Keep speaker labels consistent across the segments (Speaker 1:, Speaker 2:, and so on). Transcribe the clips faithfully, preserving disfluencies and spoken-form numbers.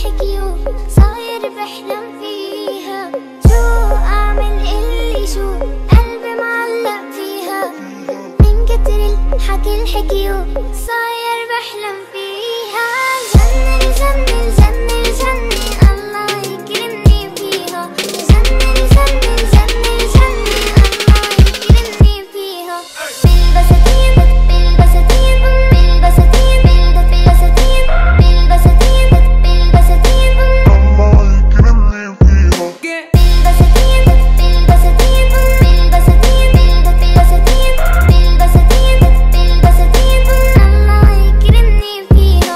Speaker 1: الحكيو صاير بحلم فيها. شو أعمل اللي شو قلبي معلق فيها، من كتر الحكي الحكيو صاير بحلم فيها. الجنة الجنة الجنة الجنة الله يكرمني فيها. الجنة الجنة الجنة الجنة الله يكرمني فيها. بالبساتين بالبساتين بالبساتين بالبساتين بالبساتين بالبساتين الله يكرمني فيها. بالبساتين بالبساتين بالبساتين بالبساتين بالبساتين بالبساتين الله يكرمني فيها.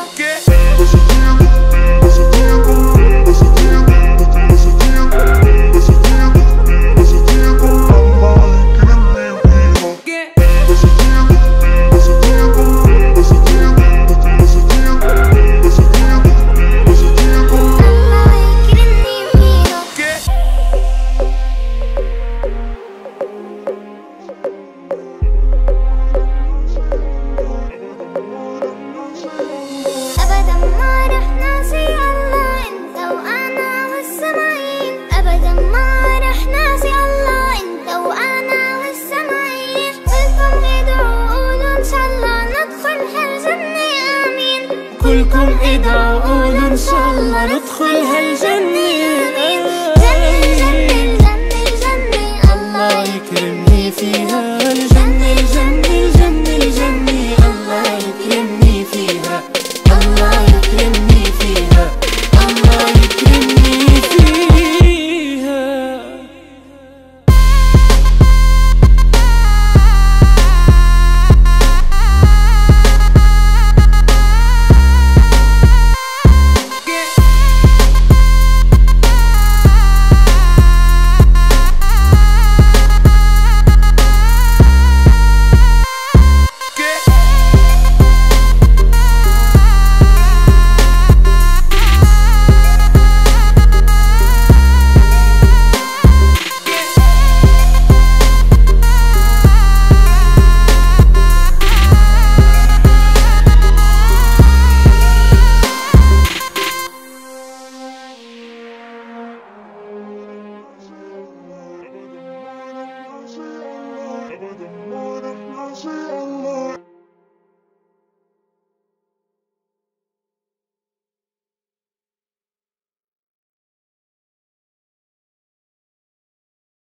Speaker 1: أبدا ما رح ناسي الله أنت وأنا والسماعين. أبدا ما رح ناسي الله أنت وأنا والسماعين. كلكم ادعوا قولوا إن شاء الله ندخل هالجنة آمين.
Speaker 2: كلكم ادعوا قولوا إن شاء الله ندخل هالجنة آمين.